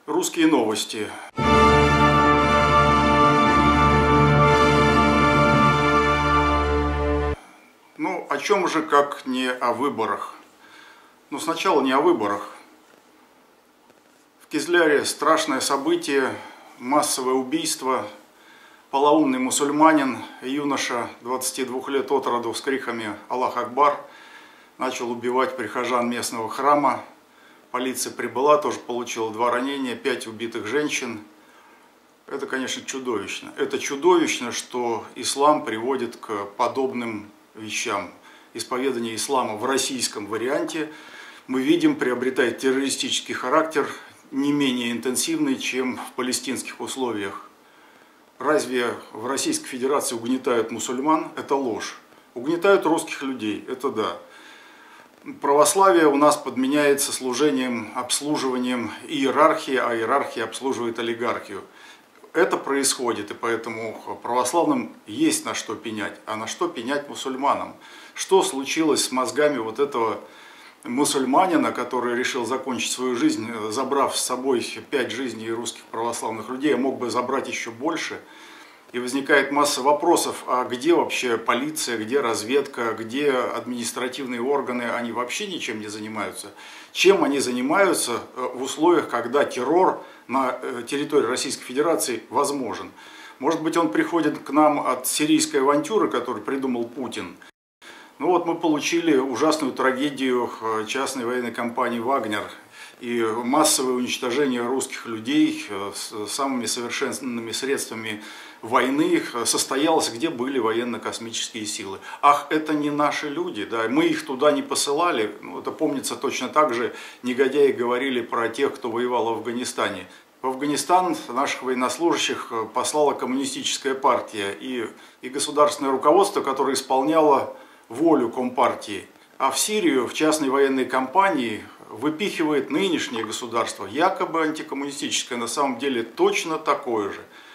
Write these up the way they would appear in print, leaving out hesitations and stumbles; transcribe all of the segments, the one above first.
Русские новости. Ну, о чем же, как не о выборах? Ну, сначала не о выборах. В Кизляре страшное событие, массовое убийство. Полоумный мусульманин, юноша 22 лет от роду с криками «Аллах Акбар» начал убивать прихожан местного храма. Полиция прибыла, тоже получила 2 ранения, 5 убитых женщин. Это, конечно, чудовищно. Это чудовищно, что ислам приводит к подобным вещам. Исповедание ислама в российском варианте, мы видим, приобретает террористический характер, не менее интенсивный, чем в палестинских условиях. Разве в Российской Федерации угнетают мусульман? Это ложь. Угнетают русских людей, это да. Православие у нас подменяется служением, обслуживанием иерархии, а иерархия обслуживает олигархию. Это происходит, и поэтому православным есть на что пенять, а на что пенять мусульманам. Что случилось с мозгами вот этого мусульманина, который решил закончить свою жизнь, забрав с собой 5 жизней русских православных людей, а мог бы забрать еще больше? И возникает масса вопросов, а где вообще полиция, где разведка, где административные органы, они вообще ничем не занимаются. Чем они занимаются в условиях, когда террор на территории Российской Федерации возможен? Может быть, он приходит к нам от сирийской авантюры, которую придумал Путин. Ну вот мы получили ужасную трагедию частной военной компании «Вагнер» и массовое уничтожение русских людей с самыми совершенными средствами войны состоялось, где были военно-космические силы. Ах, это не наши люди, да, мы их туда не посылали. Ну, это помнится точно так же, негодяи говорили про тех, кто воевал в Афганистане. В Афганистан наших военнослужащих послала коммунистическая партия и государственное руководство, которое исполняло волю Компартии. А в Сирию, в частной военной компании, выпихивает нынешнее государство, якобы антикоммунистическое, на самом деле точно такое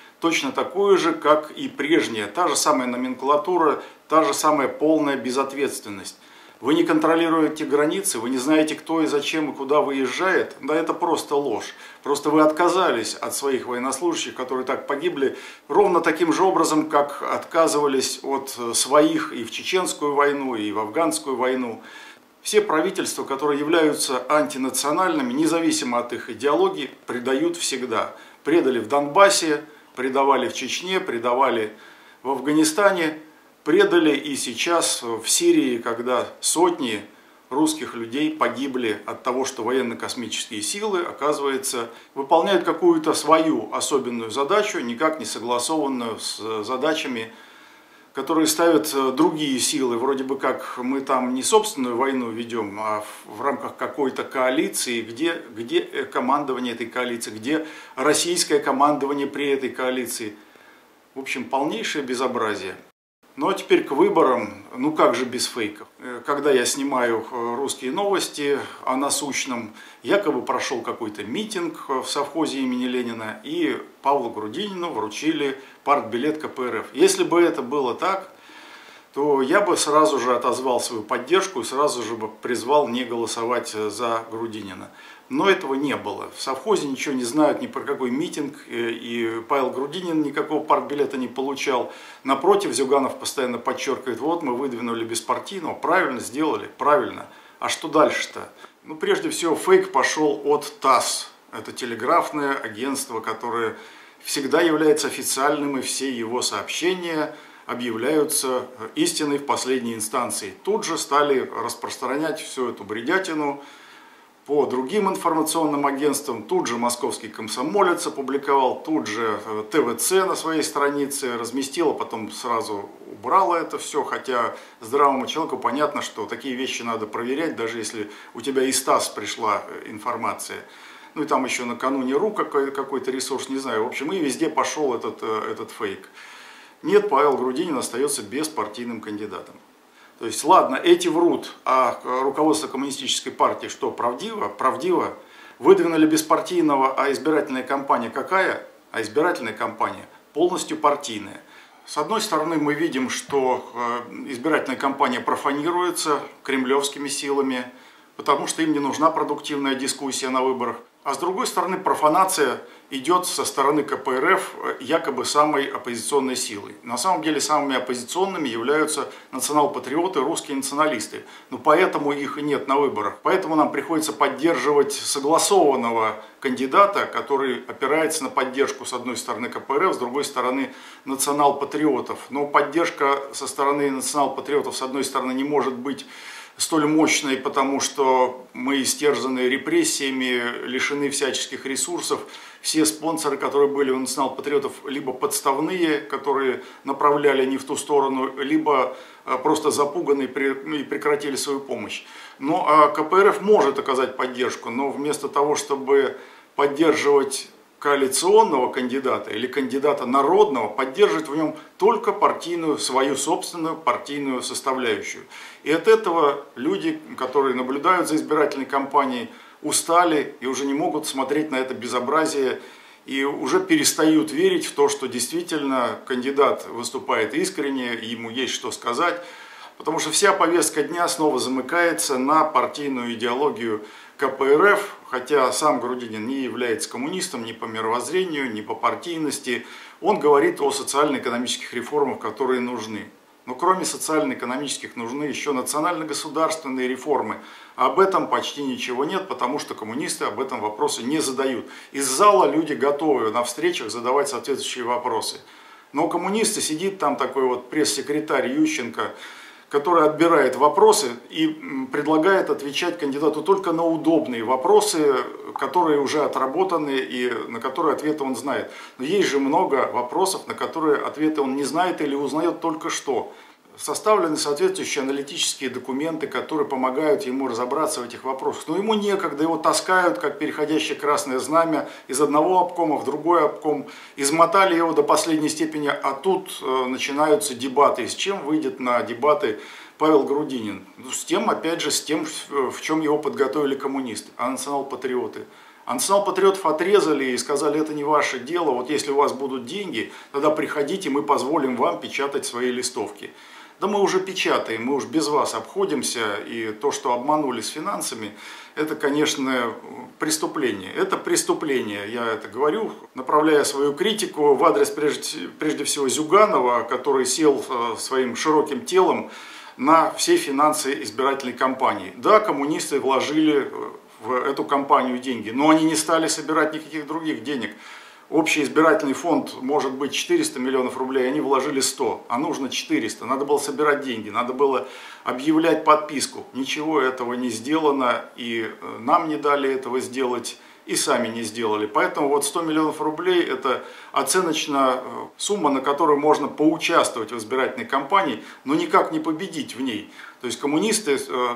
же, как и прежнее, та же самая номенклатура, та же самая полная безответственность. Вы не контролируете границы, вы не знаете, кто и зачем и куда выезжает, да это просто ложь. Просто вы отказались от своих военнослужащих, которые так погибли, ровно таким же образом, как отказывались от своих и в Чеченскую войну, и в Афганскую войну. Все правительства, которые являются антинациональными, независимо от их идеологии, предают всегда. Предали в Донбассе, предавали в Чечне, предавали в Афганистане, предали и сейчас в Сирии, когда сотни русских людей погибли от того, что военно-космические силы, оказывается, выполняют какую-то свою особенную задачу, никак не согласованную с задачами, которые ставят другие силы. Вроде бы как мы там не собственную войну ведем, а в рамках какой-то коалиции, где командование этой коалиции, где российское командование при этой коалиции. В общем, полнейшее безобразие. Ну а теперь к выборам, ну как же без фейков. Когда я снимаю русские новости о насущном, якобы прошел какой-то митинг в совхозе имени Ленина, и Павлу Грудинину вручили партбилет КПРФ. Если бы это было так, то я бы сразу же отозвал свою поддержку и сразу же бы призвал не голосовать за Грудинина. Но этого не было. В совхозе ничего не знают ни про какой митинг, и Павел Грудинин никакого партбилета не получал. Напротив, Зюганов постоянно подчеркивает, вот мы выдвинули беспартийного, правильно сделали, правильно. А что дальше-то? Ну, прежде всего, фейк пошел от ТАСС. Это телеграфное агентство, которое всегда является официальным, и все его сообщения объявляются истиной в последней инстанции. Тут же стали распространять всю эту бредятину по другим информационным агентствам. Тут же московский комсомолец опубликовал, тут же ТВЦ на своей странице разместила, потом сразу убрала это все, хотя здравому человеку понятно, что такие вещи надо проверять, даже если у тебя из ТАСС пришла информация. Ну и там еще накануне РУ какой-то ресурс, не знаю. В общем, и везде пошел этот фейк. Нет, Павел Грудинин остается беспартийным кандидатом. То есть, ладно, эти врут, а руководство коммунистической партии что, правдиво? Правдиво. Выдвинули беспартийного, а избирательная кампания какая? А избирательная кампания полностью партийная. С одной стороны, мы видим, что избирательная кампания профанируется кремлевскими силами, потому что им не нужна продуктивная дискуссия на выборах. А с другой стороны, профанация идет со стороны КПРФ якобы самой оппозиционной силой. На самом деле самыми оппозиционными являются национал-патриоты, русские националисты. Но поэтому их и нет на выборах. Поэтому нам приходится поддерживать согласованного кандидата, который опирается на поддержку с одной стороны КПРФ, с другой стороны национал-патриотов. Но поддержка со стороны национал-патриотов с одной стороны не может быть столь мощной, потому что мы истерзаны репрессиями, лишены всяческих ресурсов. Все спонсоры, которые были у национал-патриотов, либо подставные, которые направляли не в ту сторону, либо просто запуганные и прекратили свою помощь. Ну а КПРФ может оказать поддержку, но вместо того, чтобы поддерживать коалиционного кандидата или кандидата народного, поддерживать в нем только партийную, свою собственную партийную составляющую. И от этого люди, которые наблюдают за избирательной кампанией, устали и уже не могут смотреть на это безобразие и уже перестают верить в то, что действительно кандидат выступает искренне, ему есть что сказать, потому что вся повестка дня снова замыкается на партийную идеологию КПРФ, хотя сам Грудинин не является коммунистом ни по мировоззрению, ни по партийности. Он говорит о социально-экономических реформах, которые нужны. Но кроме социально-экономических нужны еще национально-государственные реформы. А об этом почти ничего нет, потому что коммунисты об этом вопросы не задают. Из зала люди готовы на встречах задавать соответствующие вопросы. Но коммунисты, сидит там такой вот пресс-секретарь Ющенко, который отбирает вопросы и предлагает отвечать кандидату только на удобные вопросы, которые уже отработаны и на которые ответы он знает. Но есть же много вопросов, на которые ответы он не знает или узнает только что. Составлены соответствующие аналитические документы, которые помогают ему разобраться в этих вопросах. Но ему некогда, его таскают, как переходящее красное знамя, из одного обкома в другой обком. Измотали его до последней степени, а тут начинаются дебаты. И с чем выйдет на дебаты Павел Грудинин? С тем, опять же, с тем, в чем его подготовили коммунисты, а национал-патриоты. А национал-патриотов отрезали и сказали, это не ваше дело, вот если у вас будут деньги, тогда приходите, мы позволим вам печатать свои листовки. Да мы уже печатаем, мы уж без вас обходимся, и то, что обманули с финансами, это, конечно, преступление. Это преступление, я это говорю, направляя свою критику в адрес, прежде всего, Зюганова, который сел своим широким телом на все финансы избирательной кампании. Да, коммунисты вложили в эту кампанию деньги, но они не стали собирать никаких других денег. Общий избирательный фонд может быть 400 миллионов рублей, они вложили 100, а нужно 400. Надо было собирать деньги, надо было объявлять подписку. Ничего этого не сделано, и нам не дали этого сделать, и сами не сделали. Поэтому вот 100 миллионов рублей – это оценочная сумма, на которую можно поучаствовать в избирательной кампании, но никак не победить в ней. То есть коммунисты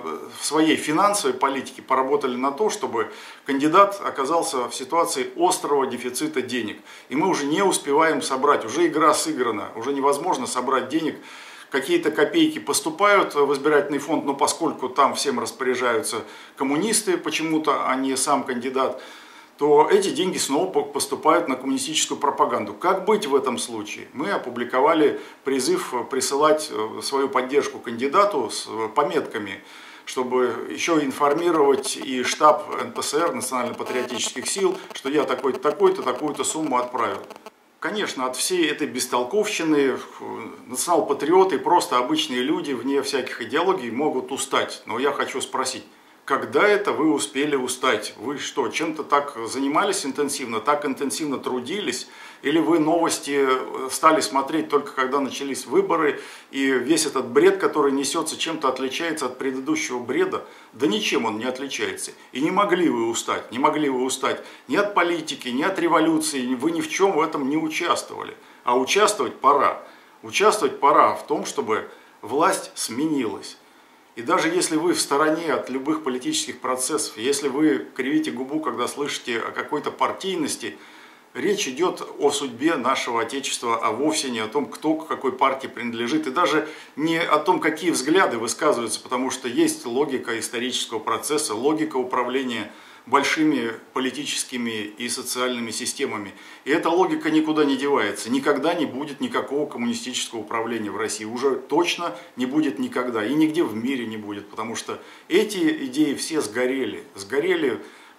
в своей финансовой политике поработали на то, чтобы кандидат оказался в ситуации острого дефицита денег. И мы уже не успеваем собрать, уже игра сыграна, уже невозможно собрать денег. Какие-то копейки поступают в избирательный фонд, но поскольку там всем распоряжаются коммунисты почему-то, а не сам кандидат, то эти деньги снова поступают на коммунистическую пропаганду. Как быть в этом случае? Мы опубликовали призыв присылать свою поддержку кандидату с пометками, чтобы еще информировать и штаб НПСР, Национально-патриотических сил, что я такой-то, такой-то, такую-то сумму отправил. Конечно, от всей этой бестолковщины национал-патриоты, просто обычные люди, вне всяких идеологий, могут устать. Но я хочу спросить, когда это вы успели устать? Вы что, чем-то так занимались интенсивно, так интенсивно трудились? Или вы новости стали смотреть только когда начались выборы, и весь этот бред, который несется, чем-то отличается от предыдущего бреда? Да ничем он не отличается. И не могли вы устать, не могли вы устать ни от политики, ни от революции, вы ни в чем в этом не участвовали. А участвовать пора. Участвовать пора в том, чтобы власть сменилась. И даже если вы в стороне от любых политических процессов, если вы кривите губу, когда слышите о какой-то партийности, речь идет о судьбе нашего Отечества, а вовсе не о том, кто к какой партии принадлежит, и даже не о том, какие взгляды высказываются, потому что есть логика исторического процесса, логика управления большими политическими и социальными системами. И эта логика никуда не девается. Никогда не будет никакого коммунистического управления в России. Уже точно не будет никогда. И нигде в мире не будет. Потому что эти идеи все сгорели. Сгорели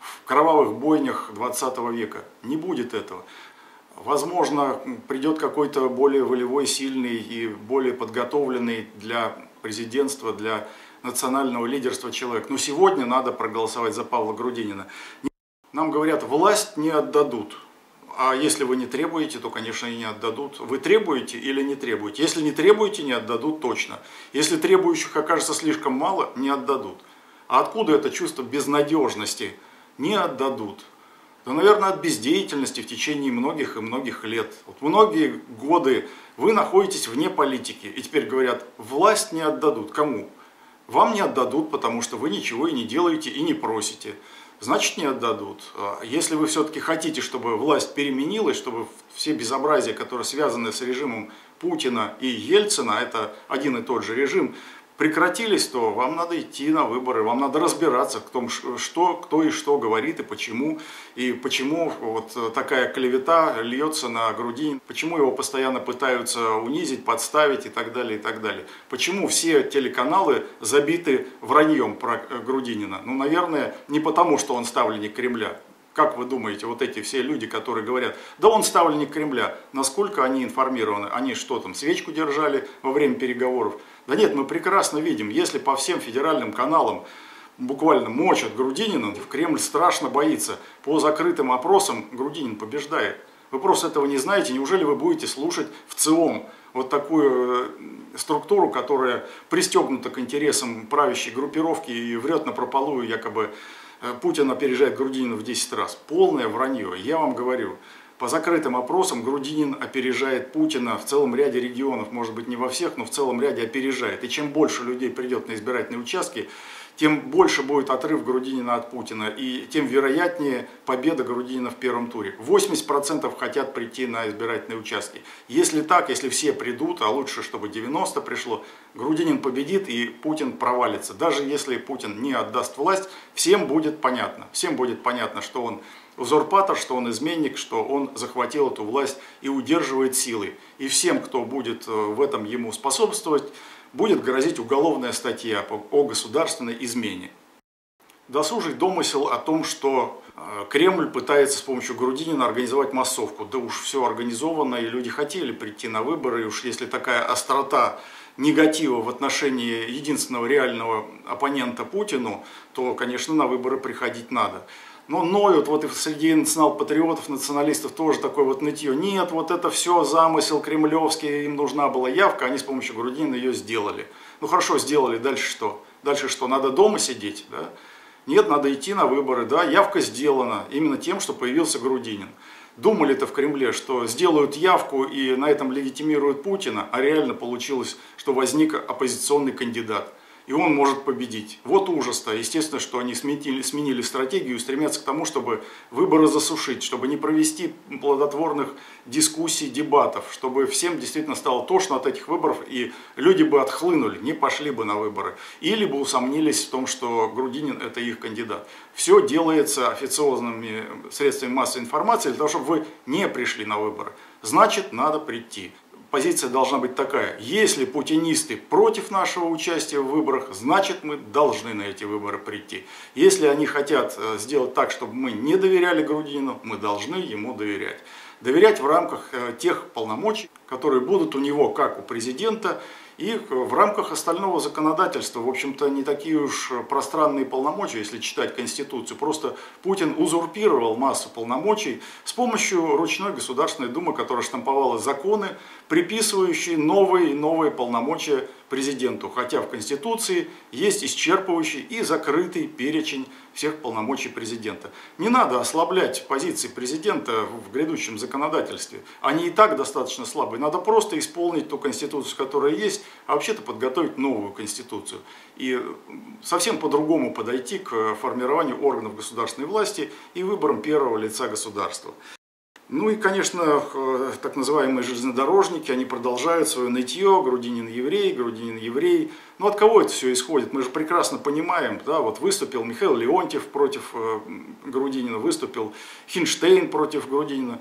в кровавых бойнях 20 века. Не будет этого. Возможно, придет какой-то более волевой, сильный и более подготовленный для президентства, для национального лидерства человек. Но сегодня надо проголосовать за Павла Грудинина. Нам говорят, власть не отдадут. А если вы не требуете, то, конечно, и не отдадут. Вы требуете или не требуете? Если не требуете, не отдадут точно. Если требующих окажется слишком мало, не отдадут. А откуда это чувство безнадежности? Не отдадут. Да, наверное, от бездеятельности в течение многих и многих лет. Вот многие годы вы находитесь вне политики. И теперь говорят, власть не отдадут. Кому? Вам не отдадут, потому что вы ничего и не делаете, и не просите. Значит, не отдадут. Если вы все-таки хотите, чтобы власть переменилась, чтобы все безобразия, которые связаны с режимом Путина и Ельцина, это один и тот же режим, прекратились, то вам надо идти на выборы, вам надо разбираться в том, кто и что говорит, и почему вот такая клевета льется на Грудинина, почему его постоянно пытаются унизить, подставить и так далее, и так далее. Почему все телеканалы забиты враньем про Грудинина? Ну, наверное, не потому, что он ставленник Кремля. Как вы думаете, вот эти все люди, которые говорят, да он ставленник Кремля, насколько они информированы? Они что там, свечку держали во время переговоров? Да нет, мы прекрасно видим, если по всем федеральным каналам буквально мочат Грудинина, Кремль страшно боится. По закрытым опросам Грудинин побеждает. Вы просто этого не знаете, неужели вы будете слушать в ЦИОМ вот такую структуру, которая пристегнута к интересам правящей группировки и врет напропалую, якобы Путин опережает Грудинина в 10 раз. Полное вранье, я вам говорю. По закрытым опросам Грудинин опережает Путина в целом ряде регионов, может быть не во всех, но в целом ряде опережает. И чем больше людей придет на избирательные участки, тем больше будет отрыв Грудинина от Путина, и тем вероятнее победа Грудинина в первом туре. 80% хотят прийти на избирательные участки. Если так, если все придут, а лучше, чтобы 90 пришло, Грудинин победит и Путин провалится. Даже если Путин не отдаст власть, всем будет понятно. Всем будет понятно, что он узурпатор, что он изменник, что он захватил эту власть и удерживает силой. И всем, кто будет в этом ему способствовать, будет грозить уголовная статья о государственной измене. Досужий домысел о том, что Кремль пытается с помощью Грудинина организовать массовку. Да уж все организовано, и люди хотели прийти на выборы, и уж если такая острота негатива в отношении единственного реального оппонента Путину, то, конечно, на выборы приходить надо. Но ноют, вот и среди национал-патриотов, националистов тоже такое вот нытье. Нет, вот это все замысел кремлевский, им нужна была явка, они с помощью Грудинина ее сделали. Ну хорошо, сделали, дальше что? Дальше что, надо дома сидеть? Да? Нет, надо идти на выборы, да, явка сделана именно тем, что появился Грудинин. Думали-то в Кремле, что сделают явку и на этом легитимируют Путина, а реально получилось, что возник оппозиционный кандидат. И он может победить. Вот ужас-то. Естественно, что они сменили стратегию и стремятся к тому, чтобы выборы засушить, чтобы не провести плодотворных дискуссий, дебатов, чтобы всем действительно стало тошно от этих выборов, и люди бы отхлынули, не пошли бы на выборы. Или бы усомнились в том, что Грудинин это их кандидат. Все делается официозными средствами массовой информации для того, чтобы вы не пришли на выборы. Значит, надо прийти. Позиция должна быть такая: если путинисты против нашего участия в выборах, значит мы должны на эти выборы прийти. Если они хотят сделать так, чтобы мы не доверяли Грудинину, мы должны ему доверять. Доверять в рамках тех полномочий, которые будут у него, как у президента, и в рамках остального законодательства. В общем-то, не такие уж пространные полномочия, если читать Конституцию. Просто Путин узурпировал массу полномочий с помощью ручной Государственной Думы, которая штамповала законы, приписывающие новые и новые полномочия президенту. Хотя в Конституции есть исчерпывающий и закрытый перечень всех полномочий президента. Не надо ослаблять позиции президента в грядущем законодательстве. Они и так достаточно слабые. Надо просто исполнить ту Конституцию, которая есть, а вообще-то подготовить новую Конституцию. И совсем по-другому подойти к формированию органов государственной власти и выборам первого лица государства. Ну и, конечно, так называемые железнодорожники, они продолжают свое нытье: Грудинин еврей, Грудинин еврей. Но от кого это все исходит? Мы же прекрасно понимаем, да, вот выступил Михаил Леонтьев против Грудинина, выступил Хинштейн против Грудинина.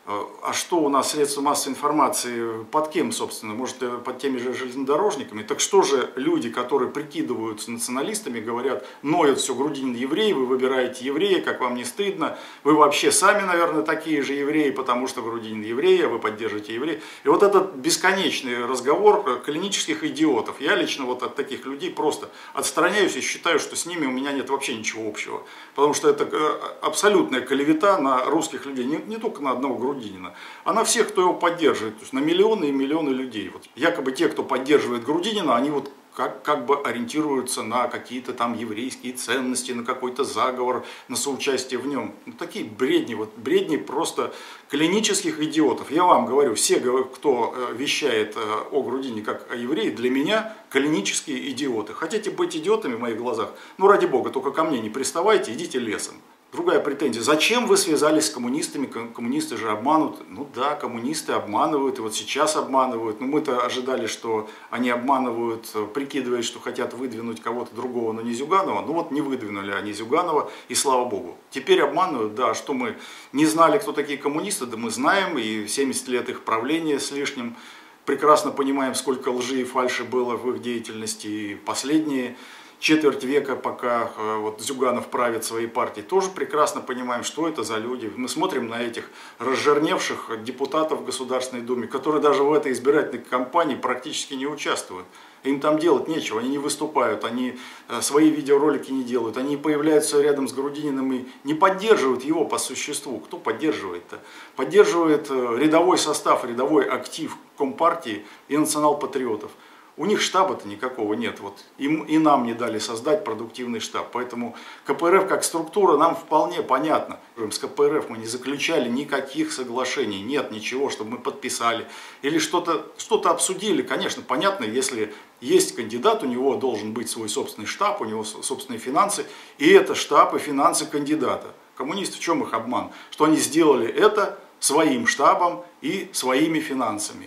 А что у нас средства массовой информации, под кем, собственно? Может, под теми же железнодорожниками? Так что же люди, которые прикидываются националистами, говорят, ноют все, Грудинин еврей, вы выбираете еврея, как вам не стыдно, вы вообще сами, наверное, такие же евреи, потому что Грудинин еврей, а вы поддерживаете еврея. И вот этот бесконечный разговор клинических идиотов. Я лично вот от таких людей просто отстраняюсь и считаю, что с ними у меня нет вообще ничего общего. Потому что это абсолютная клевета на русских людей, не только на одного Грудинина, а на всех, кто его поддерживает, то есть на миллионы и миллионы людей. Вот якобы те, кто поддерживает Грудинина, они вот как бы ориентируются на какие-то там еврейские ценности, на какой-то заговор, на соучастие в нем. Ну, такие бредни, вот бредни просто клинических идиотов. Я вам говорю, все, кто вещает о Грудинине как о евреи, для меня клинические идиоты. Хотите быть идиотами в моих глазах? Ну, ради бога, только ко мне не приставайте, идите лесом. Другая претензия. Зачем вы связались с коммунистами? Коммунисты же обманут. Ну да, коммунисты обманывают, и вот сейчас обманывают. Но мы-то ожидали, что они обманывают, прикидываясь, что хотят выдвинуть кого-то другого, но не Зюганова. Ну вот не выдвинули они Зюганова, и слава богу. Теперь обманывают, да, что мы не знали, кто такие коммунисты, да мы знаем, и 70 лет их правления с лишним. Прекрасно понимаем, сколько лжи и фальши было в их деятельности, и последние четверть века, пока вот Зюганов правит своей партией, тоже прекрасно понимаем, что это за люди. Мы смотрим на этих разжирневших депутатов в Государственной Думе, которые даже в этой избирательной кампании практически не участвуют. Им там делать нечего, они не выступают, они свои видеоролики не делают, они появляются рядом с Грудининым и не поддерживают его по существу. Кто поддерживает-то? Поддерживает рядовой состав, рядовой актив Компартии и национал-патриотов. У них штаба-то никакого нет, вот им и нам не дали создать продуктивный штаб, поэтому КПРФ как структура нам вполне понятна. С КПРФ мы не заключали никаких соглашений, нет ничего, чтобы мы подписали или что-то обсудили. Конечно, понятно, если есть кандидат, у него должен быть свой собственный штаб, у него собственные финансы, и это штаб и финансы кандидата. Коммунисты, в чем их обман? Что они сделали это своим штабом и своими финансами.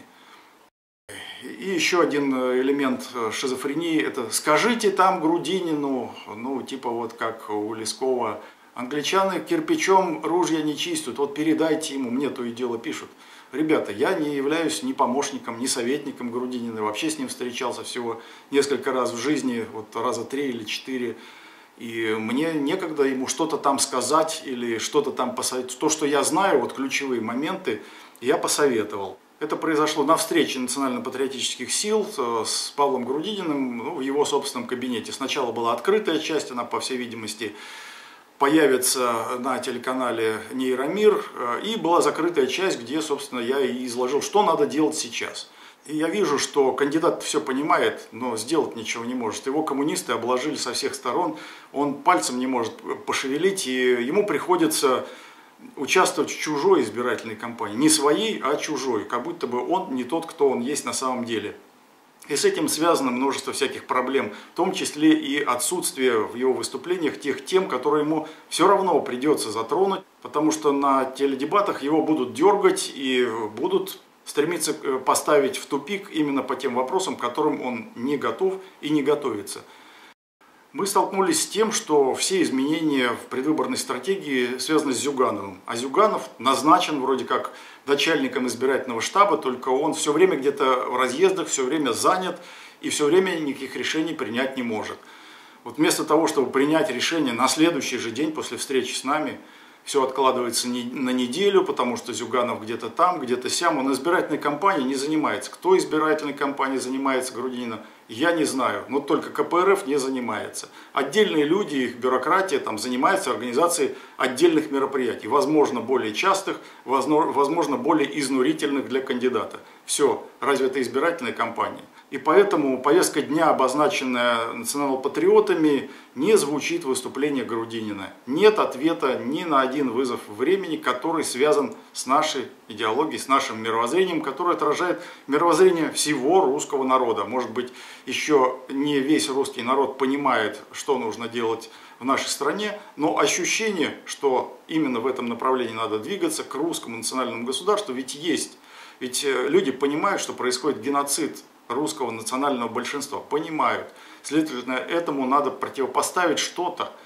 И еще один элемент шизофрении – это «скажите там Грудинину», ну типа вот как у Лескова, англичане кирпичом ружья не чистят, вот передайте ему, мне то и дело пишут. Ребята, я не являюсь ни помощником, ни советником Грудинина, вообще с ним встречался всего несколько раз в жизни, вот раза 3 или 4, и мне некогда ему что-то там сказать или что-то там посоветовать. То, что я знаю, вот ключевые моменты, я посоветовал. Это произошло на встрече национально-патриотических сил с Павлом Грудининым в его собственном кабинете. Сначала была открытая часть, она, по всей видимости, появится на телеканале «Нейромир», и была закрытая часть, где, собственно, я и изложил, что надо делать сейчас. И я вижу, что кандидат все понимает, но сделать ничего не может. Его коммунисты обложили со всех сторон, он пальцем не может пошевелить, и ему приходится участвовать в чужой избирательной кампании. Не своей, а чужой. Как будто бы он не тот, кто он есть на самом деле. И с этим связано множество всяких проблем, в том числе и отсутствие в его выступлениях тех тем, которые ему все равно придется затронуть, потому что на теледебатах его будут дергать и будут стремиться поставить в тупик именно по тем вопросам, к которым он не готов и не готовится. Мы столкнулись с тем, что все изменения в предвыборной стратегии связаны с Зюгановым. А Зюганов назначен вроде как начальником избирательного штаба, только он все время где-то в разъездах, все время занят и все время никаких решений принять не может. Вот вместо того, чтобы принять решение на следующий же день после встречи с нами, все откладывается на неделю, потому что Зюганов где-то там, где-то сям. Он избирательной кампанией не занимается. Кто избирательной кампанией занимается Грудинина, я не знаю. Но только КПРФ не занимается. Отдельные люди, их бюрократия там занимаются организацией отдельных мероприятий. Возможно, более частых, возможно, более изнурительных для кандидата. Все. Разве это избирательная кампания? И поэтому повестка дня, обозначенная национал-патриотами, не звучит выступление Грудинина. Нет ответа ни на один вызов времени, который связан с нашей идеологией, с нашим мировоззрением, который отражает мировоззрение всего русского народа. Может быть, еще не весь русский народ понимает, что нужно делать в нашей стране, но ощущение, что именно в этом направлении надо двигаться, к русскому национальному государству, ведь есть. Ведь люди понимают, что происходит геноцид русского национального большинства, понимают. Следовательно, этому надо противопоставить что-то.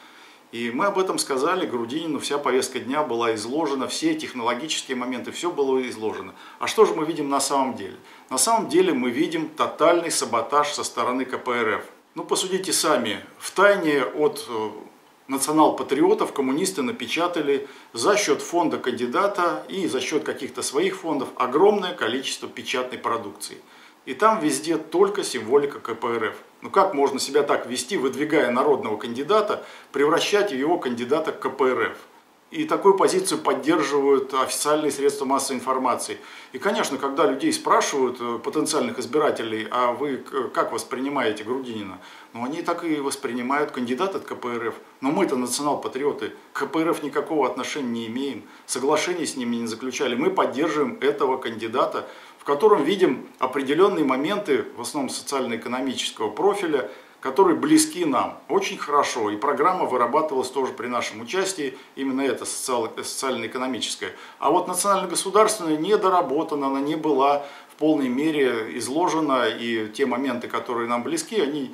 И мы об этом сказали Грудинину, вся повестка дня была изложена, все технологические моменты, все было изложено. А что же мы видим на самом деле? На самом деле мы видим тотальный саботаж со стороны КПРФ. Ну, посудите сами, втайне от национал-патриотов коммунисты напечатали за счет фонда кандидата и за счет каких-то своих фондов огромное количество печатной продукции. И там везде только символика КПРФ. Ну как можно себя так вести, выдвигая народного кандидата, превращать его кандидата к КПРФ? И такую позицию поддерживают официальные средства массовой информации. И, конечно, когда людей спрашивают, потенциальных избирателей, а вы как воспринимаете Грудинина? Ну, они так и воспринимают кандидата от КПРФ. Но мы-то национал-патриоты, к КПРФ никакого отношения не имеем, соглашений с ними не заключали. Мы поддерживаем этого кандидата, в котором видим определенные моменты, в основном социально-экономического профиля, которые близки нам очень хорошо. И программа вырабатывалась тоже при нашем участии, именно это социально-экономическая. А вот национально-государственная недоработана, она не была в полной мере изложена, и те моменты, которые нам близки, они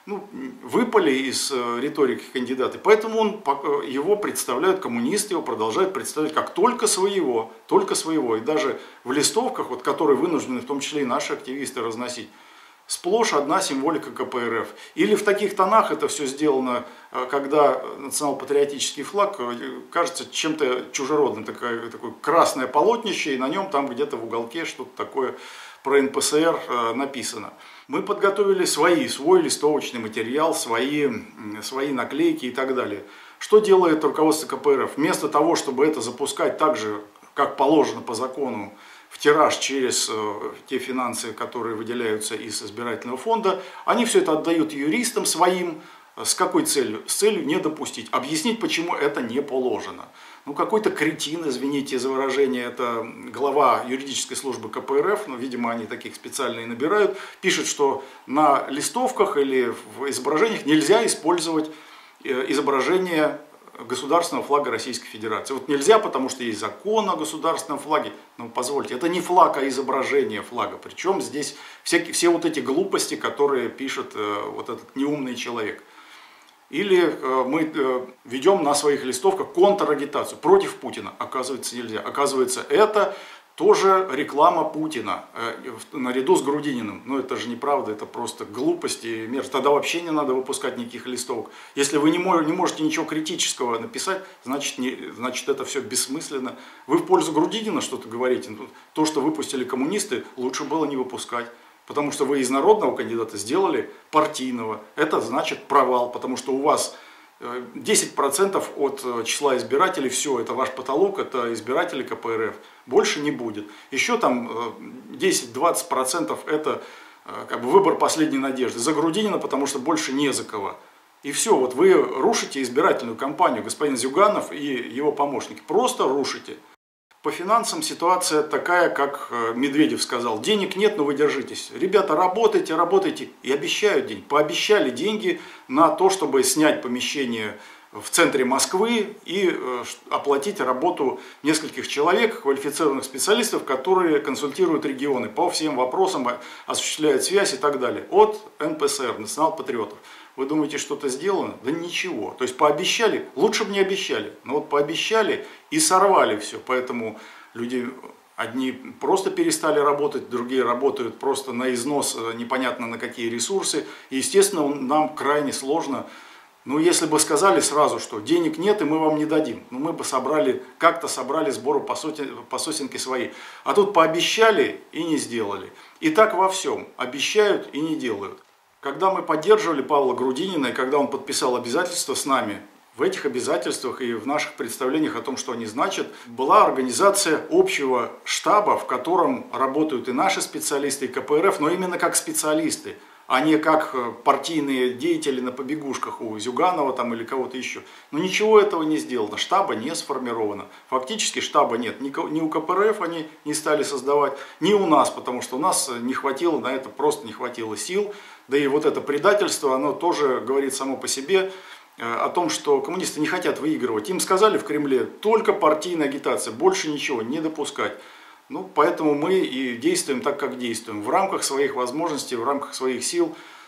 выпали из риторики кандидата. Поэтому его представляют коммунисты, его продолжают представлять как только своего. И даже в листовках, вот, которые вынуждены в том числе и наши активисты разносить, сплошь одна символика КПРФ. Или в таких тонах это все сделано, когда национал-патриотический флаг кажется чем-то чужеродным. Такое красное полотнище, и на нем там где-то в уголке что-то такое про НПСР написано. Мы подготовили свой листовочный материал, свои наклейки и так далее. Что делает руководство КПРФ? Вместо того, чтобы это запускать так же, как положено по закону, в тираж через те финансы, которые выделяются из избирательного фонда, они все это отдают юристам своим. С какой целью? С целью не допустить, объяснить, почему это не положено. Ну, какой-то кретин, извините за выражение, это глава юридической службы КПРФ, но, видимо, они таких специально и набирают, пишет, что на листовках или в изображениях нельзя использовать изображение государственного флага Российской Федерации. Вот нельзя, потому что есть закон о государственном флаге. Ну, позвольте, это не флаг, а изображение флага. Причем здесь все вот эти глупости, которые пишет вот этот неумный человек. Или мы ведем на своих листовках контрагитацию против Путина. Оказывается, нельзя. Оказывается, это тоже реклама Путина наряду с Грудининым. Но это же неправда, это просто глупость и мерзость. Тогда вообще не надо выпускать никаких листовок. Если вы не можете ничего критического написать, значит это все бессмысленно. Вы в пользу Грудинина что-то говорите. То, что выпустили коммунисты, лучше было не выпускать. Потому что вы из народного кандидата сделали партийного. Это значит провал, потому что у вас 10% от числа избирателей, все, это ваш потолок, это избиратели КПРФ. Больше не будет. Еще там 10-20% это как бы выбор последней надежды. За Грудинина, потому что больше не за кого. И все, вот вы рушите избирательную кампанию, господин Зюганов и его помощники. Просто рушите. По финансам ситуация такая, как Медведев сказал, денег нет, но вы держитесь. Ребята, работайте, работайте. И обещают деньги. Пообещали деньги на то, чтобы снять помещение в центре Москвы и оплатить работу нескольких человек, квалифицированных специалистов, которые консультируют регионы по всем вопросам, осуществляют связь и так далее. От НПСР, национал-патриотов. Вы думаете, что-то сделано? Да ничего. То есть пообещали, лучше бы не обещали. Но вот пообещали и сорвали все. Поэтому люди, одни просто перестали работать, другие работают просто на износ, непонятно на какие ресурсы. И, естественно, нам крайне сложно. Ну, если бы сказали сразу, что денег нет и мы вам не дадим. Ну, мы бы как-то собрали сборы по сосенке свои. А тут пообещали и не сделали. И так во всем. Обещают и не делают. Когда мы поддерживали Павла Грудинина, и когда он подписал обязательства с нами, в этих обязательствах и в наших представлениях о том, что они значат, была организация общего штаба, в котором работают и наши специалисты, и КПРФ, но именно как специалисты, а не как партийные деятели на побегушках у Зюганова там, или кого-то еще. Но ничего этого не сделано, штаба не сформировано. Фактически штаба нет. Ни у КПРФ они не стали создавать, ни у нас, потому что у нас не хватило на это, просто не хватило сил. Да и вот это предательство, оно тоже говорит само по себе о том, что коммунисты не хотят выигрывать. Им сказали в Кремле, только партийная агитация, больше ничего не допускать. Ну, поэтому мы и действуем так, как действуем. В рамках своих возможностей, в рамках своих сил.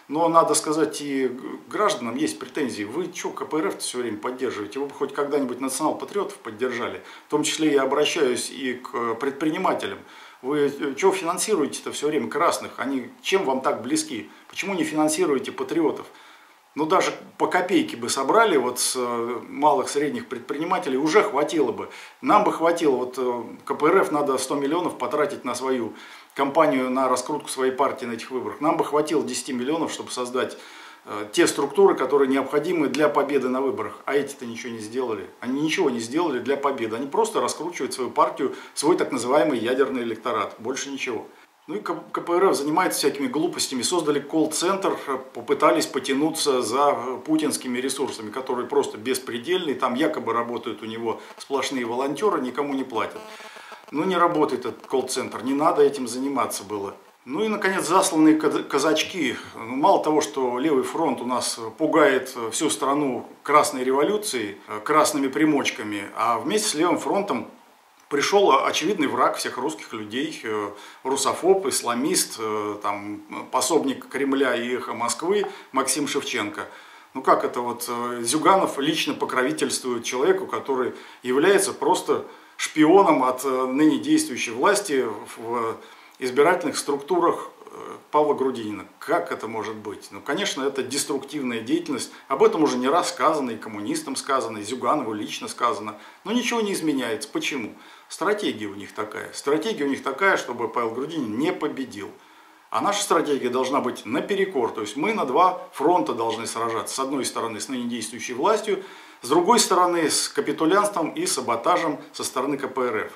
Но надо сказать, и гражданам есть претензии. Вы что, КПРФ все время поддерживаете? Вы бы хоть когда-нибудь национал-патриотов поддержали? В том числе я обращаюсь и к предпринимателям. Вы что финансируете-то все время красных? Они чем вам так близки? Почему не финансируете патриотов? Ну, даже по копейке бы собрали вот с малых, средних предпринимателей, уже хватило бы. Нам бы хватило, вот КПРФ надо 100 миллионов потратить на свою кампанию, на раскрутку своей партии на этих выборах. Нам бы хватило 10 миллионов, чтобы создать те структуры, которые необходимы для победы на выборах. А эти-то ничего не сделали. Они ничего не сделали для победы. Они просто раскручивают свою партию, свой так называемый ядерный электорат. Больше ничего. Ну и КПРФ занимается всякими глупостями, создали колл-центр, попытались потянуться за путинскими ресурсами, которые просто беспредельные, там якобы работают у него сплошные волонтеры, никому не платят. Ну не работает этот колл-центр, не надо этим заниматься было. Ну и, наконец, засланные казачки. Ну, мало того, что левый фронт у нас пугает всю страну красной революцией, красными примочками, а вместе с левым фронтом пришел очевидный враг всех русских людей, русофоб, исламист, там, пособник Кремля и эхо Москвы Максим Шевченко. Ну как это вот Зюганов лично покровительствует человеку, который является просто шпионом от ныне действующей власти в избирательных структурах Павла Грудинина. Как это может быть? Ну, конечно, это деструктивная деятельность. Об этом уже не раз сказано, и коммунистам сказано, и Зюганову лично сказано. Но ничего не изменяется. Почему? Стратегия у них такая. Стратегия у них такая, чтобы Павел Грудинин не победил. А наша стратегия должна быть наперекор. То есть мы на два фронта должны сражаться. С одной стороны, с ныне действующей властью, с другой стороны, с капитулянством и саботажем со стороны КПРФ.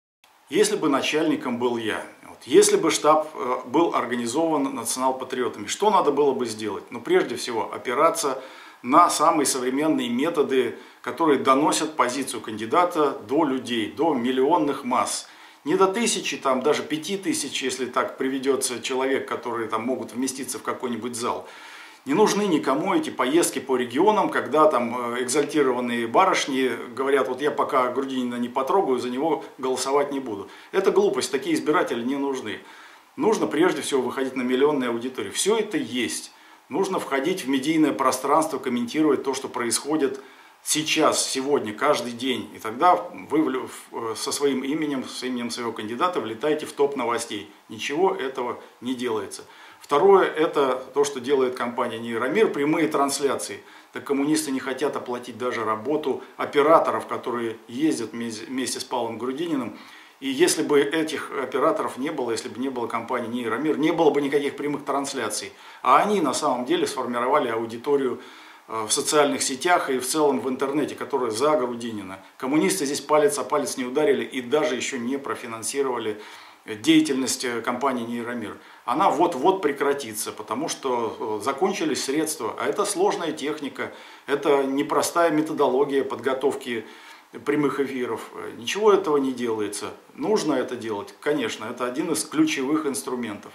Если бы начальником был я, если бы штаб был организован национал-патриотами, что надо было бы сделать? Ну, прежде всего, опираться на самые современные методы, которые доносят позицию кандидата до людей, до миллионных масс. Не до тысячи, там, даже 5000, если так приведется человек, которые там могут вместиться в какой-нибудь зал. Не нужны никому эти поездки по регионам, когда там экзальтированные барышни говорят, вот я пока Грудинина не потрогаю, за него голосовать не буду. Это глупость, такие избиратели не нужны. Нужно прежде всего выходить на миллионные аудитории. Все это есть. Нужно входить в медийное пространство, комментировать то, что происходит сейчас, сегодня, каждый день. И тогда вы со своим именем, с именем своего кандидата влетаете в топ новостей. Ничего этого не делается. Второе, это то, что делает компания Нейромир, прямые трансляции. Так коммунисты не хотят оплатить даже работу операторов, которые ездят вместе с Павлом Грудининым. И если бы этих операторов не было, если бы не было компании Нейромир, не было бы никаких прямых трансляций. А они на самом деле сформировали аудиторию в социальных сетях и в целом в интернете, которая за Грудинина. Коммунисты здесь палец о палец не ударили и даже еще не профинансировали деятельность компании Нейромир. Она вот-вот прекратится, потому что закончились средства, а это сложная техника, это непростая методология подготовки прямых эфиров. Ничего этого не делается. Нужно это делать, конечно, это один из ключевых инструментов.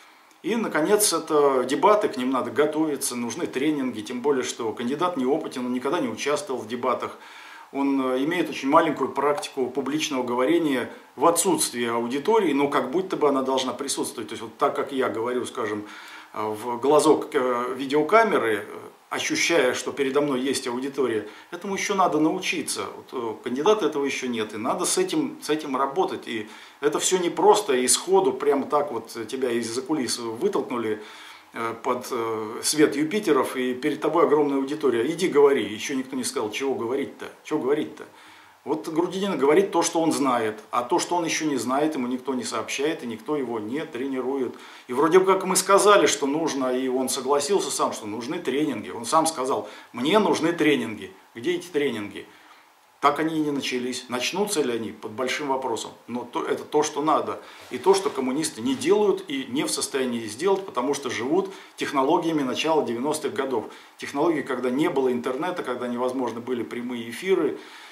И, наконец, это дебаты, к ним надо готовиться, нужны тренинги, тем более, что кандидат неопытен, он никогда не участвовал в дебатах. Он имеет очень маленькую практику публичного говорения в отсутствии аудитории, но как будто бы она должна присутствовать. То есть вот так, как я говорю, скажем, в глазок видеокамеры, ощущая, что передо мной есть аудитория, этому еще надо научиться. Вот у кандидата этого еще нет, и надо с этим работать. И это все непросто, и сходу прямо так вот тебя из-за кулис вытолкнули под свет Юпитеров, и перед тобой огромная аудитория. Иди говори. Еще никто не сказал, чего говорить-то. Чего говорить-то? Вот Грудинин говорит то, что он знает, а то, что он еще не знает, ему никто не сообщает, и никто его не тренирует. И вроде как мы сказали, что нужно, и он согласился сам, что нужны тренинги. Он сам сказал, мне нужны тренинги. Где эти тренинги? Так они и не начались. Начнутся ли они? Под большим вопросом. Но это то, что надо. И то, что коммунисты не делают и не в состоянии сделать, потому что живут технологиями начала 90-х годов. Технологии, когда не было интернета, когда невозможны были прямые эфиры.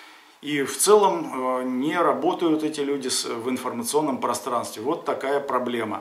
И в целом не работают эти люди в информационном пространстве. Вот такая проблема.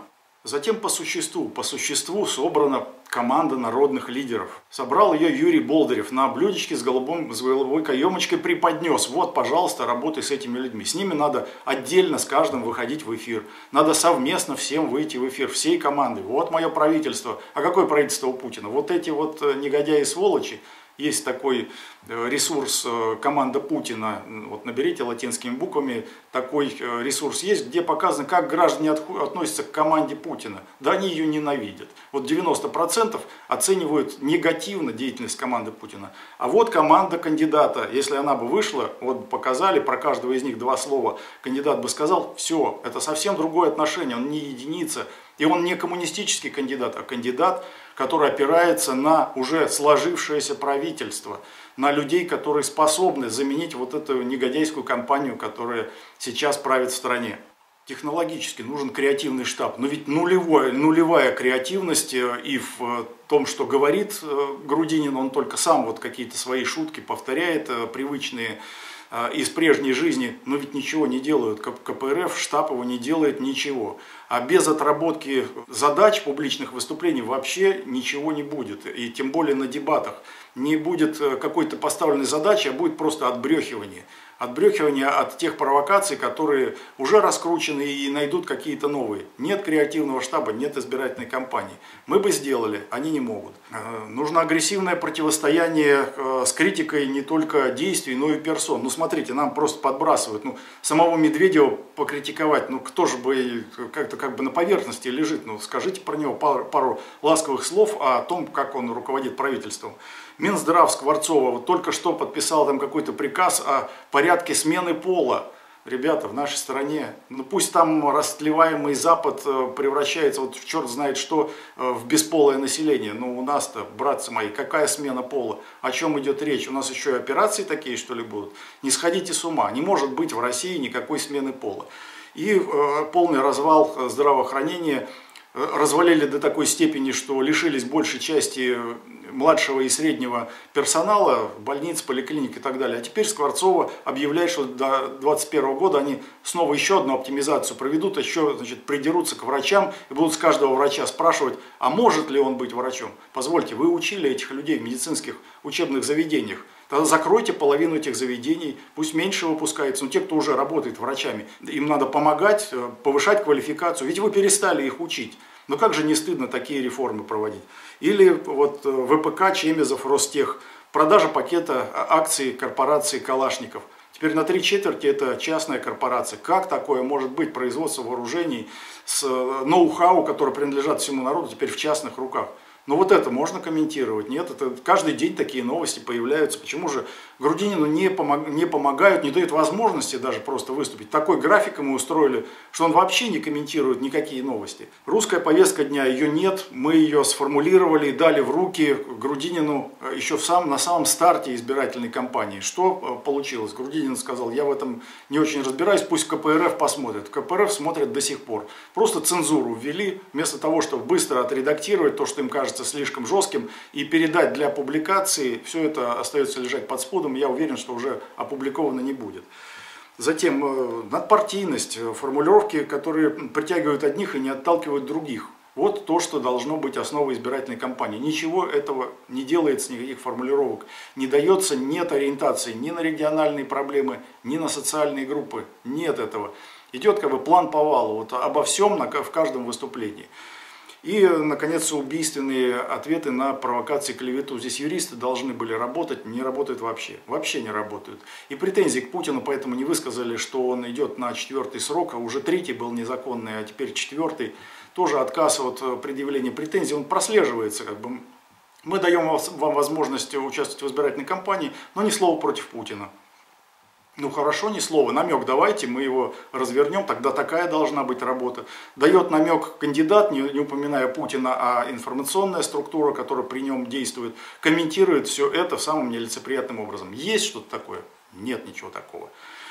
Затем по существу собрана команда народных лидеров. Собрал ее Юрий Болдырев на блюдечке с голубой каемочкой преподнес. Вот, пожалуйста, работай с этими людьми. С ними надо отдельно с каждым выходить в эфир. Надо совместно всем выйти в эфир, всей командой. Вот мое правительство. А какое правительство у Путина? Вот эти вот негодяи-сволочи. Есть такой ресурс «Команда Путина», вот наберите латинскими буквами, такой ресурс есть, где показано, как граждане относятся к команде Путина. Да они ее ненавидят. Вот 90% оценивают негативно деятельность команды Путина. А вот команда кандидата, если она бы вышла, вот показали про каждого из них 2 слова, кандидат бы сказал, все, это совсем другое отношение, он не единица. И он не коммунистический кандидат, а кандидат, который опирается на уже сложившееся правительство, на людей, которые способны заменить вот эту негодяйскую компанию, которая сейчас правит в стране. Технологически нужен креативный штаб, но ведь нулевая креативность и в том, что говорит Грудинин, он только сам вот какие-то свои шутки повторяет, привычные из прежней жизни, но ведь ничего не делают. КПРФ, штаб его не делает ничего. А без отработки задач публичных выступлений вообще ничего не будет. И тем более на дебатах не будет какой-то поставленной задачи, а будет просто отбрехивание. Отбрехивание от тех провокаций, которые уже раскручены и найдут какие-то новые. Нет креативного штаба, нет избирательной кампании. Мы бы сделали, они не могут. Нужно агрессивное противостояние с критикой не только действий, но и персон. Ну смотрите, нам просто подбрасывают. Ну, самого Медведева покритиковать, ну кто же бы как-то как бы на поверхности лежит. Ну скажите про него пару ласковых слов о том, как он руководит правительством. Минздрав Скворцова вот только что подписал там какой-то приказ о порядке смены пола. Ребята, в нашей стране, ну пусть там растлеваемый Запад превращается вот в черт знает что, в бесполое население. Но у нас-то, братцы мои, какая смена пола? О чем идет речь? У нас еще и операции такие, что ли, будут? Не сходите с ума. Не может быть в России никакой смены пола. И полный развал здравоохранения. Развалили до такой степени, что лишились большей части младшего и среднего персонала, больниц, поликлиник и так далее. А теперь Скворцова объявляет, что до 2021 года они снова еще одну оптимизацию проведут, еще значит, придерутся к врачам и будут с каждого врача спрашивать, а может ли он быть врачом. Позвольте, вы учили этих людей в медицинских учебных заведениях. Тогда закройте половину этих заведений, пусть меньше выпускается. Но те, кто уже работает врачами, им надо помогать, повышать квалификацию. Ведь вы перестали их учить. Но как же не стыдно такие реформы проводить? Или вот ВПК, Чемезов, Ростех, продажа пакета акций корпорации Калашников. Теперь на 3/4 это частная корпорация. Как такое может быть? Производство вооружений с ноу-хау, которые принадлежат всему народу, теперь в частных руках. Но вот это можно комментировать? Нет, это каждый день такие новости появляются. Почему же Грудинину не помогают, не дают возможности даже просто выступить? Такой график ему устроили, что он вообще не комментирует никакие новости. Русская повестка дня, ее нет, мы ее сформулировали, дали в руки Грудинину еще на самом старте избирательной кампании. Что получилось? Грудинин сказал, я в этом не очень разбираюсь, пусть КПРФ посмотрит. КПРФ смотрят до сих пор. Просто цензуру ввели, вместо того, чтобы быстро отредактировать то, что им кажется слишком жестким, и передать для публикации, все это остается лежать под спудом, я уверен, что уже опубликовано не будет. Затем надпартийность, формулировки, которые притягивают одних и не отталкивают других. Вот то, что должно быть основой избирательной кампании. Ничего этого не делается, никаких формулировок. Не дается, нет ориентации ни на региональные проблемы, ни на социальные группы. Нет этого. Идет как бы план повала, вот обо всем в каждом выступлении. И, наконец, убийственные ответы на провокации и клевету. Здесь юристы должны были работать, не работают вообще. Вообще не работают. И претензии к Путину поэтому не высказали, что он идет на 4-й срок, а уже 3-й был незаконный, а теперь 4-й. Тоже отказ от предъявления претензий, он прослеживается. Как бы. Мы даем вам возможность участвовать в избирательной кампании, но ни слова против Путина. Ну хорошо, ни слова, намек давайте, мы его развернем, тогда такая должна быть работа. Дает намек кандидат, не упоминая Путина, а информационная структура, которая при нем действует, комментирует все это самым нелицеприятным образом. Есть что-то такое? Нет ничего такого.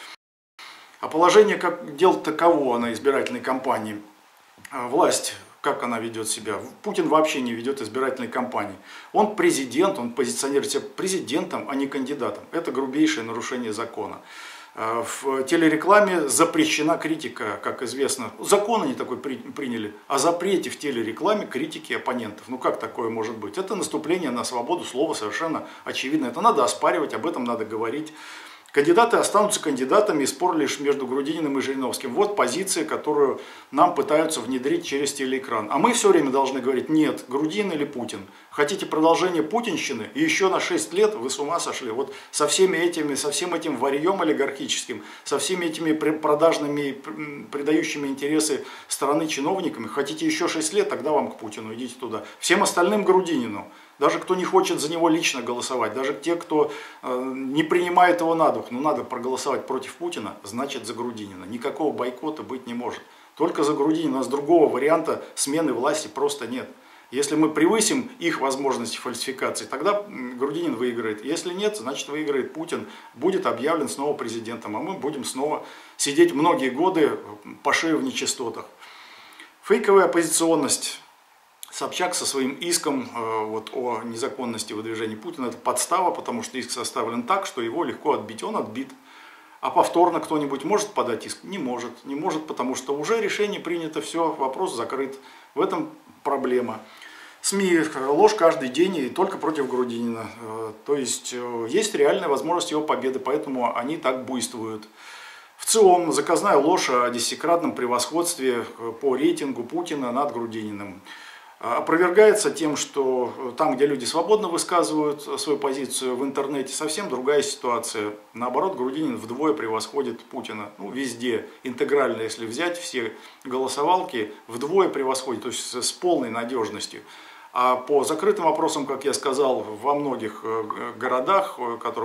А положение дел таково на избирательной кампании. Власть, как она ведет себя? Путин вообще не ведет избирательной кампании. Он президент, он позиционирует себя президентом, а не кандидатом. Это грубейшее нарушение закона. В телерекламе запрещена критика, как известно. Закон они такой приняли о запрете в телерекламе критики оппонентов. Ну как такое может быть? Это наступление на свободу слова совершенно очевидно. Это надо оспаривать, об этом надо говорить. Кандидаты останутся кандидатами, и спор лишь между Грудининым и Жириновским. Вот позиция, которую нам пытаются внедрить через телеэкран. А мы все время должны говорить: нет, Грудинин или Путин. Хотите продолжение путинщины? И еще на 6 лет вы с ума сошли. Вот со всем этим варьем олигархическим, со всеми этими продажными, предающими интересы страны чиновниками. Хотите еще 6 лет, тогда вам к Путину, идите туда. Всем остальным Грудинину. Даже кто не хочет за него лично голосовать, даже те, кто не принимает его на дух, но надо проголосовать против Путина, значит за Грудинина. Никакого бойкота быть не может. Только за Грудинина. У нас другого варианта смены власти просто нет. Если мы превысим их возможности фальсификации, тогда Грудинин выиграет. Если нет, значит выиграет Путин, будет объявлен снова президентом, а мы будем снова сидеть многие годы по шее в нечистотах. Фейковая оппозиционность. Собчак со своим иском о незаконности выдвижения Путина — это подстава, потому что иск составлен так, что его легко отбить. Он отбит. А повторно кто-нибудь может подать иск? Не может. Не может, потому что уже решение принято, все, вопрос закрыт. В этом проблема. СМИ ложь каждый день и только против Грудинина. То есть есть реальная возможность его победы, поэтому они так буйствуют. В целом заказная ложь о 10-кратном превосходстве по рейтингу Путина над Грудининым опровергается тем, что там, где люди свободно высказывают свою позицию в интернете, совсем другая ситуация. Наоборот, Грудинин вдвое превосходит Путина. Ну, везде, интегрально, если взять все голосовалки, вдвое превосходит, то есть с полной надежностью. А по закрытым вопросам, как я сказал, во многих городах,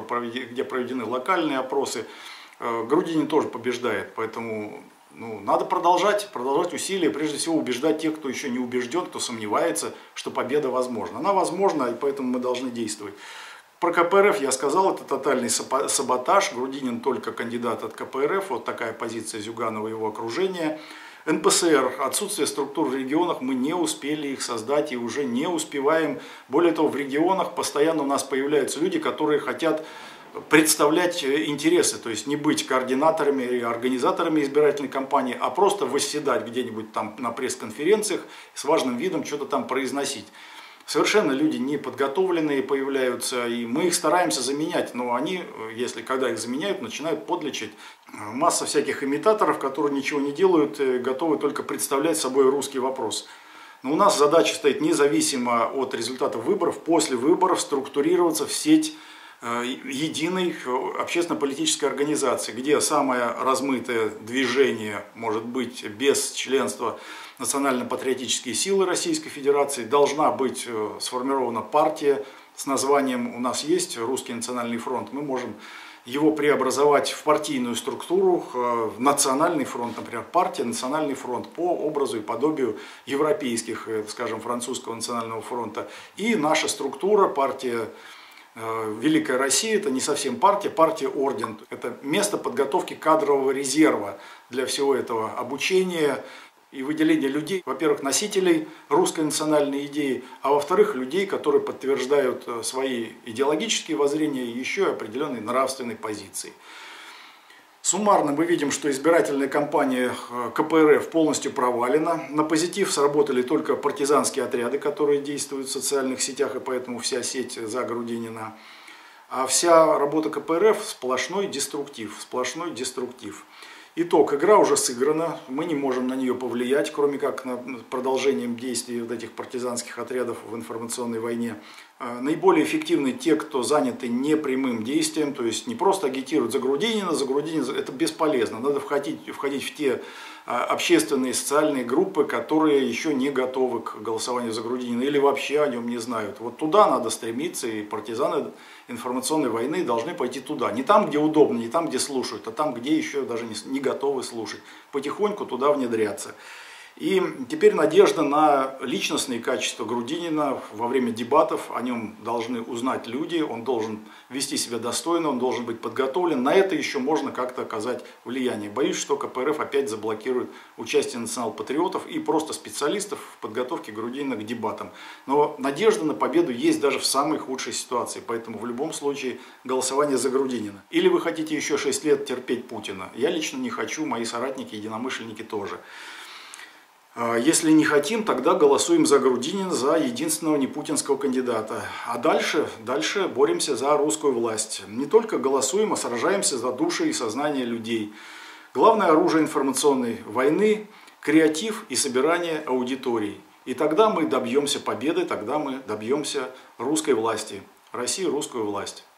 где проведены локальные опросы, Грудинин тоже побеждает, поэтому надо продолжать усилия, прежде всего убеждать тех, кто еще не убежден, кто сомневается, что победа возможна. Она возможна, и поэтому мы должны действовать. Про КПРФ я сказал, это тотальный саботаж. Грудинин только кандидат от КПРФ, вот такая позиция Зюганова и его окружения. НПСР, отсутствие структур в регионах, мы не успели их создать и уже не успеваем. Более того, в регионах постоянно у нас появляются люди, которые хотят представлять интересы, то есть не быть координаторами и организаторами избирательной кампании, а просто восседать где-нибудь там на пресс-конференциях с важным видом что-то там произносить. Совершенно люди неподготовленные появляются, и мы их стараемся заменять, но они, когда их заменяют, начинают подлечить. Масса всяких имитаторов, которые ничего не делают, готовы только представлять собой русский вопрос. Но у нас задача стоит независимо от результатов выборов, после выборов структурироваться в сеть единой общественно-политической организации, где самое размытое движение может быть без членства национально-патриотические силы Российской Федерации, должна быть сформирована партия с названием, у нас есть Русский национальный фронт, мы можем его преобразовать в партийную структуру, в национальный фронт, например, партия, национальный фронт по образу и подобию европейских, скажем, французского национального фронта. И наша структура, партия Великая Россия, это не совсем партия, партия орден. Это место подготовки кадрового резерва для всего этого обучения и выделения людей, во-первых, носителей русской национальной идеи, а во-вторых, людей, которые подтверждают свои идеологические воззрения и еще и определенной нравственной позиции. Суммарно мы видим, что избирательная кампания КПРФ полностью провалена. На позитив сработали только партизанские отряды, которые действуют в социальных сетях, и поэтому вся сеть за Грудинина. А вся работа КПРФ сплошной деструктив, сплошной деструктив. Итог: игра уже сыграна, мы не можем на нее повлиять, кроме как на продолжением действий вот этих партизанских отрядов в информационной войне. Наиболее эффективны те, кто заняты непрямым действием, то есть не просто агитируют за Грудинина это бесполезно. Надо входить в те общественные социальные группы, которые еще не готовы к голосованию за Грудинина или вообще о нем не знают. Вот туда надо стремиться, и партизаны информационной войны должны пойти туда. Не там, где удобно, не там, где слушают, а там, где еще даже не готовы слушать. Потихоньку туда внедряться. И теперь надежда на личностные качества Грудинина во время дебатов. О нем должны узнать люди, он должен вести себя достойно, он должен быть подготовлен. На это еще можно как-то оказать влияние. Боюсь, что КПРФ опять заблокирует участие национал-патриотов и просто специалистов в подготовке Грудинина к дебатам. Но надежда на победу есть даже в самой худшей ситуации. Поэтому в любом случае голосование за Грудинина. Или вы хотите еще 6 лет терпеть Путина? Я лично не хочу, мои соратники, единомышленники тоже. Если не хотим, тогда голосуем за Грудинина, за единственного непутинского кандидата. А дальше боремся за русскую власть. Не только голосуем, а сражаемся за души и сознание людей. Главное оружие информационной войны – креатив и собирание аудиторий. И тогда мы добьемся победы, тогда мы добьемся русской власти. России русскую власть.